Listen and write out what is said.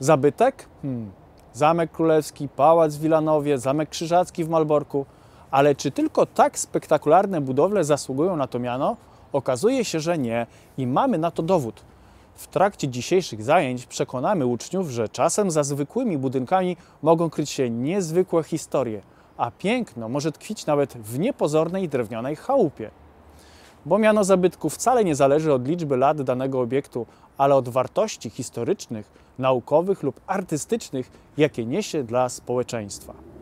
Zabytek? Zamek Królewski, Pałac w Wilanowie, Zamek Krzyżacki w Malborku. Ale czy tylko tak spektakularne budowle zasługują na to miano? Okazuje się, że nie i mamy na to dowód. W trakcie dzisiejszych zajęć przekonamy uczniów, że czasem za zwykłymi budynkami mogą kryć się niezwykłe historie, a piękno może tkwić nawet w niepozornej drewnianej chałupie. Bo miano zabytku wcale nie zależy od liczby lat danego obiektu, ale od wartości historycznych, naukowych lub artystycznych, jakie niesie dla społeczeństwa.